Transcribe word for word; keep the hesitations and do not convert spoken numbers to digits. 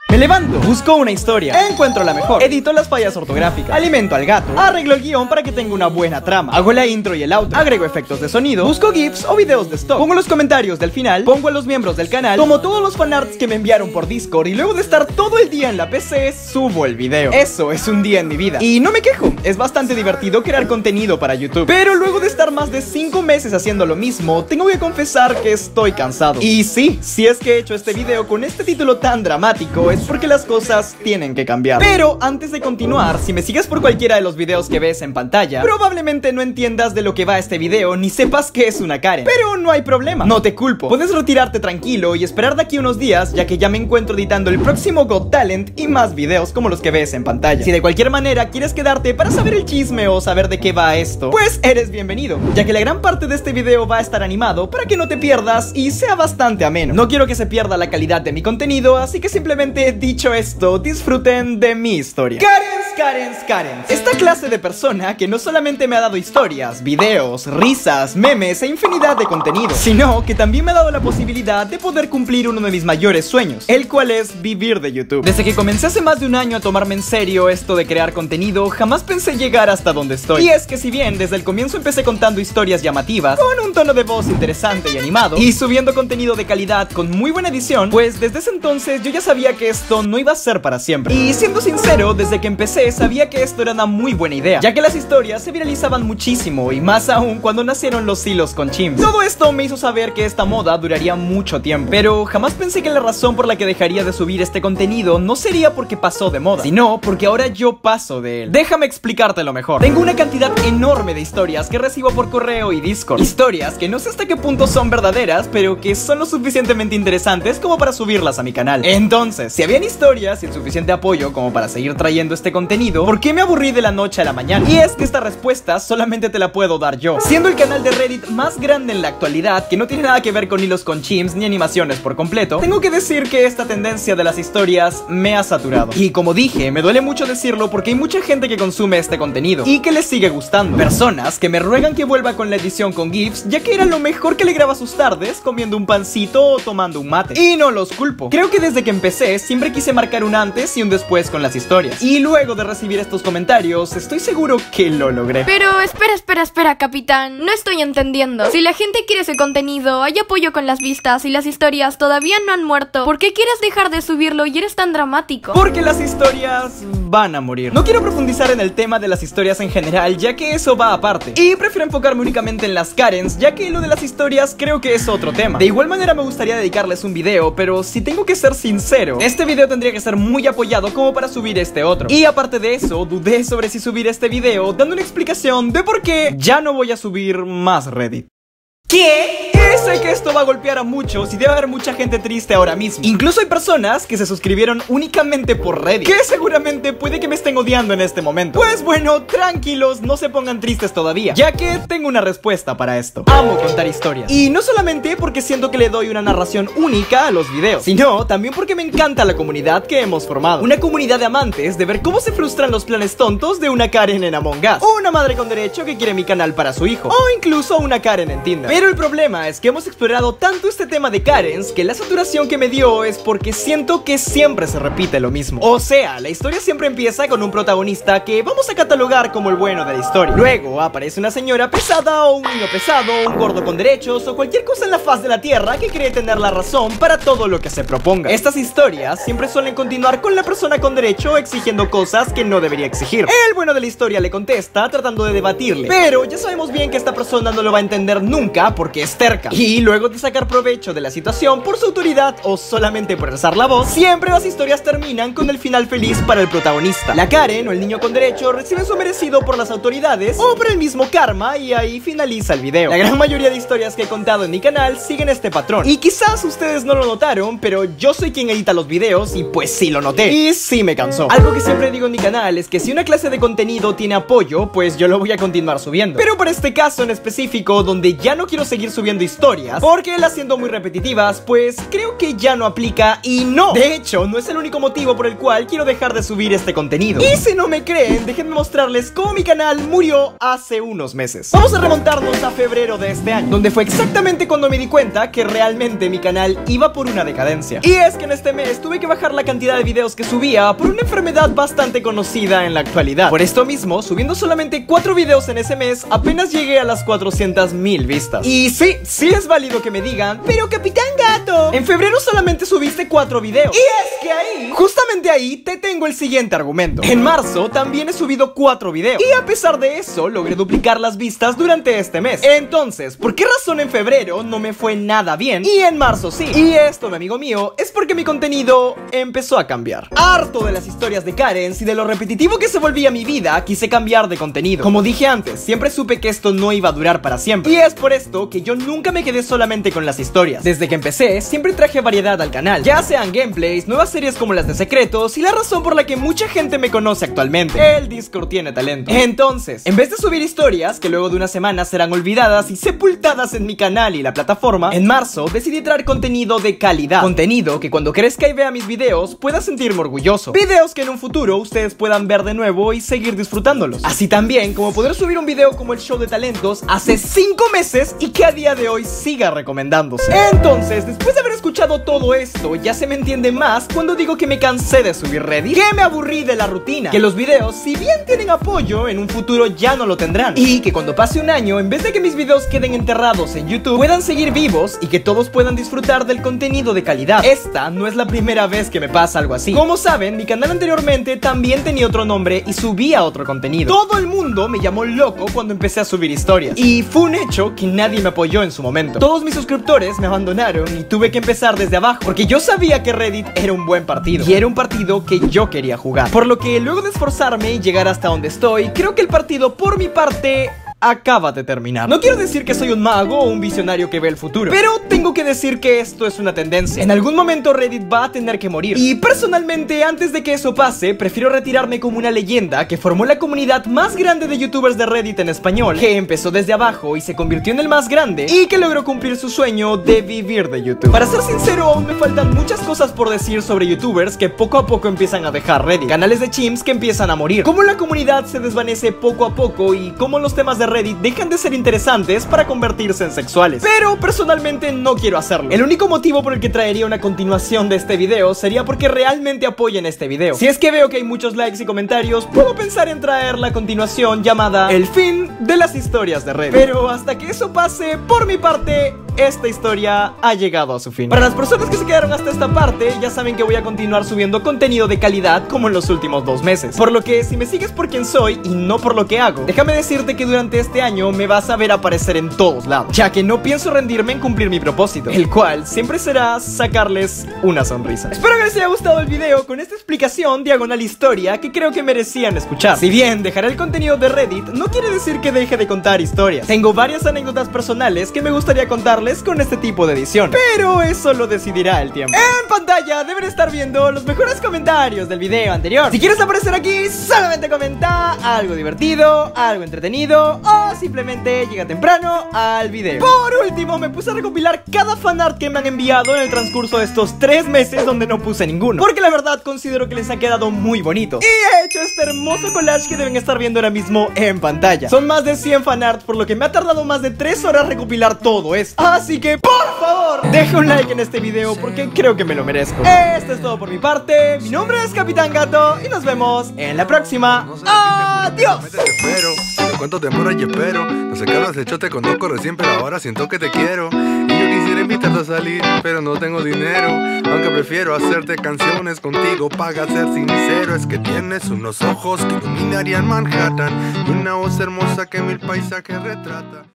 Me levanto, busco una historia, encuentro la mejor, edito las fallas ortográficas, alimento al gato, arreglo el guión para que tenga una buena trama, hago la intro y el outro, agrego efectos de sonido, busco gifs o videos de stock, pongo los comentarios del final, pongo a los miembros del canal, tomo todos los fanarts que me enviaron por Discord y luego de estar todo el día en la P C, subo el video. Eso es un día en mi vida. Y no me quejo, es bastante divertido crear contenido para YouTube. Pero luego de estar más de cinco meses haciendo lo mismo, tengo que confesar que estoy cansado. Y sí, si es que he hecho este video con este título tan dramático, es porque las cosas tienen que cambiar. Pero antes de continuar, si me sigues por cualquiera de los videos que ves en pantalla, probablemente no entiendas de lo que va este video ni sepas que es una Karen. Pero no hay problema, no te culpo. Puedes retirarte tranquilo y esperar de aquí unos días, ya que ya me encuentro editando el próximo Got Talent y más videos como los que ves en pantalla. Si de cualquier manera quieres quedarte para saber el chisme o saber de qué va esto, pues eres bienvenido, ya que la gran parte de este video va a estar animado para que no te pierdas y sea bastante ameno. No quiero que se pierda la calidad de mi contenido, así que simplemente, dicho esto, disfruten de mi historia. Karens, Karens, Karens. Esta clase de persona que no solamente me ha dado historias, videos, risas, memes e infinidad de contenido, sino que también me ha dado la posibilidad de poder cumplir uno de mis mayores sueños, el cual es vivir de YouTube. Desde que comencé hace más de un año a tomarme en serio esto de crear contenido, jamás pensé llegar hasta donde estoy. Y es que si bien desde el comienzo empecé contando historias llamativas, con un tono de voz interesante y animado, y subiendo contenido de calidad con muy buena edición, pues desde ese entonces yo ya sabía que esto no iba a ser para siempre. Y siendo sincero, desde que empecé sabía que esto era una muy buena idea, ya que las historias se viralizaban muchísimo, y más aún cuando nacieron los hilos con chimps. Todo esto me hizo saber que esta moda duraría mucho tiempo, pero jamás pensé que la razón por la que dejaría de subir este contenido no sería porque pasó de moda, sino porque ahora yo paso de él. Déjame explicártelo mejor. Tengo una cantidad enorme de historias que recibo por correo y Discord, historias que no sé hasta qué punto son verdaderas, pero que son lo suficientemente interesantes como para subirlas a mi canal. Entonces, si habían historias y el suficiente apoyo como para seguir trayendo este contenido, ¿por qué me aburrí de la noche a la mañana? Y es que esta respuesta solamente te la puedo dar yo, siendo el canal de Reddit más grande en la actualidad, que no tiene nada que ver con hilos con chimps ni animaciones por completo. Tengo que decir que esta tendencia de las historias me ha saturado. Y como dije, me duele mucho decirlo porque hay mucha gente que consume este contenido y que les sigue gustando. Personas que me ruegan que vuelva con la edición con GIFs, ya que era lo mejor que le graba sus tardes comiendo un pancito o tomando un mate. Y no los culpo. Creo que desde que empecé siempre quise marcar un antes y un después con las historias. Y luego de recibir estos comentarios, estoy seguro que lo logré. Pero espera, espera, espera, capitán. No estoy entendiendo. Si la gente quiere ese contenido, hay apoyo con las vistas y las historias todavía no han muerto, ¿por qué quieres dejar de subirlo y eres tan dramático? Porque las historias van a morir. No quiero profundizar en el tema de las historias en general, ya que eso va aparte, y prefiero enfocarme únicamente en las Karens, ya que lo de las historias creo que es otro tema. De igual manera me gustaría dedicarles un video, pero si tengo que ser sincero, este video tendría que ser muy apoyado como para subir este otro. Y aparte de eso, dudé sobre si subir este video, dando una explicación de por qué ya no voy a subir más Reddit. ¿Qué? Sé que esto va a golpear a muchos y debe haber mucha gente triste ahora mismo. Incluso hay personas que se suscribieron únicamente por Reddit, que seguramente puede que me estén odiando en este momento. Pues bueno, tranquilos, no se pongan tristes todavía, ya que tengo una respuesta para esto. Amo contar historias, y no solamente porque siento que le doy una narración única a los videos, sino también porque me encanta la comunidad que hemos formado. Una comunidad de amantes de ver cómo se frustran los planes tontos de una Karen en Among Us, o una madre con derecho que quiere mi canal para su hijo, o incluso una Karen en Tinder. Pero el problema es que hemos explorado tanto este tema de Karens que la saturación que me dio es porque siento que siempre se repite lo mismo. O sea, la historia siempre empieza con un protagonista que vamos a catalogar como el bueno de la historia. Luego aparece una señora pesada o un niño pesado, un gordo con derechos o cualquier cosa en la faz de la tierra que cree tener la razón para todo lo que se proponga. Estas historias siempre suelen continuar con la persona con derecho exigiendo cosas que no debería exigir. El bueno de la historia le contesta tratando de debatirle, pero ya sabemos bien que esta persona no lo va a entender nunca porque es terca. Y luego de sacar provecho de la situación por su autoridad o solamente por alzar la voz, siempre las historias terminan con el final feliz para el protagonista. La Karen o el niño con derecho recibe su merecido por las autoridades o por el mismo karma, y ahí finaliza el video. La gran mayoría de historias que he contado en mi canal siguen este patrón, y quizás ustedes no lo notaron, pero yo soy quien edita los videos y pues sí lo noté, y sí me cansó. Algo que siempre digo en mi canal es que si una clase de contenido tiene apoyo, pues yo lo voy a continuar subiendo. Pero para este caso en específico, donde ya no quiero quiero seguir subiendo historias, porque las siendo muy repetitivas, pues creo que ya no aplica. Y no, de hecho, no es el único motivo por el cual quiero dejar de subir este contenido. Y si no me creen, déjenme mostrarles cómo mi canal murió hace unos meses. Vamos a remontarnos a febrero de este año, donde fue exactamente cuando me di cuenta que realmente mi canal iba por una decadencia. Y es que en este mes tuve que bajar la cantidad de videos que subía por una enfermedad bastante conocida en la actualidad. Por esto mismo, subiendo solamente cuatro videos en ese mes, apenas llegué a las cuatrocientas mil vistas. Y sí, sí es válido que me digan, pero Capitán Gato, en febrero solamente subiste cuatro videos. Y es que ahí, justamente ahí, te tengo el siguiente argumento. En marzo también he subido cuatro videos, y a pesar de eso, logré duplicar las vistas durante este mes. Entonces, ¿por qué razón en febrero no me fue nada bien y en marzo sí? Y esto, mi amigo mío, es porque mi contenido empezó a cambiar. Harto de las historias de Karens y de lo repetitivo que se volvía mi vida, quise cambiar de contenido. Como dije antes, siempre supe que esto no iba a durar para siempre, y es por esto que yo nunca me quedé solamente con las historias. Desde que empecé, siempre traje variedad al canal, ya sean gameplays, nuevas series como las de secretos, y la razón por la que mucha gente me conoce actualmente: el Discord tiene talento. Entonces, en vez de subir historias que luego de una semana serán olvidadas y sepultadas en mi canal y la plataforma, en marzo decidí traer contenido de calidad, contenido que cuando crezca y vea mis videos pueda sentirme orgulloso, videos que en un futuro ustedes puedan ver de nuevo y seguir disfrutándolos, así también como poder subir un video como el show de talentos hace cinco meses y que a día de hoy siga recomendándose. Entonces, después de haber escuchado todo esto, ya se me entiende más cuando digo que me cansé de subir Reddit, que me aburrí de la rutina, que los videos, si bien tienen apoyo, en un futuro ya no lo tendrán, y que cuando pase un año, en vez de que mis videos queden enterrados en YouTube, puedan seguir vivos y que todos puedan disfrutar del contenido de calidad. Esta no es la primera vez que me pasa algo así. Como saben, mi canal anteriormente también tenía otro nombre y subía otro contenido. Todo el mundo me llamó loco cuando empecé a subir historias, y fue un hecho que nadie me apoyó en su momento. Todos mis suscriptores me abandonaron y tuve que empezar desde abajo, porque yo sabía que Reddit era un buen partido, y era un partido que yo quería jugar. Por lo que luego de esforzarme y llegar hasta donde estoy, creo que el partido por mi parte acaba de terminar. No quiero decir que soy un mago o un visionario que ve el futuro, pero tengo que decir que esto es una tendencia. En algún momento Reddit va a tener que morir, y personalmente, antes de que eso pase, prefiero retirarme como una leyenda que formó la comunidad más grande de youtubers de Reddit en español, que empezó desde abajo y se convirtió en el más grande, y que logró cumplir su sueño de vivir de YouTube. Para ser sincero, aún me faltan muchas cosas por decir sobre youtubers que poco a poco empiezan a dejar Reddit, canales de chimps que empiezan a morir, cómo la comunidad se desvanece poco a poco, y cómo los temas de Reddit dejan de ser interesantes para convertirse en sexuales. Pero personalmente no quiero hacerlo. El único motivo por el que traería una continuación de este video sería porque realmente apoyen este video. Si es que veo que hay muchos likes y comentarios, puedo pensar en traer la continuación llamada El fin de las historias de Reddit. Pero hasta que eso pase, por mi parte, esta historia ha llegado a su fin. Para las personas que se quedaron hasta esta parte, ya saben que voy a continuar subiendo contenido de calidad como en los últimos dos meses. Por lo que, si me sigues por quien soy y no por lo que hago, déjame decirte que durante este año me vas a ver aparecer en todos lados, ya que no pienso rendirme en cumplir mi propósito, el cual siempre será sacarles una sonrisa. Espero que les haya gustado el video con esta explicación diagonal historia que creo que merecían escuchar. Si bien dejaré el contenido de Reddit, no quiere decir que deje de contar historias. Tengo varias anécdotas personales que me gustaría contarles con este tipo de edición, pero eso lo decidirá el tiempo. En pantalla deben estar viendo los mejores comentarios del video anterior. Si quieres aparecer aquí, solamente comenta algo divertido, algo entretenido, o simplemente llega temprano al video. Por último, me puse a recopilar cada fanart que me han enviado en el transcurso de estos tres meses donde no puse ninguno, porque la verdad considero que les ha quedado muy bonito, y he hecho este hermoso collage que deben estar viendo ahora mismo en pantalla. Son más de cien fanart, por lo que me ha tardado más de tres horas recopilar todo esto. Así que, por favor, deja un like en este video porque creo que me lo merezco. Esto es todo por mi parte. Mi nombre es Capitán Gato y nos vemos en la próxima. ¡Adiós! Cuánto demora y espero. No sé qué has hecho, te conozco recién, pero ahora siento que te quiero. Y yo quisiera invitarte a salir, pero no tengo dinero. Aunque prefiero hacerte canciones contigo, paga ser sincero. Es que tienes unos ojos que iluminarían Manhattan y una voz hermosa que mil paisajes retrata.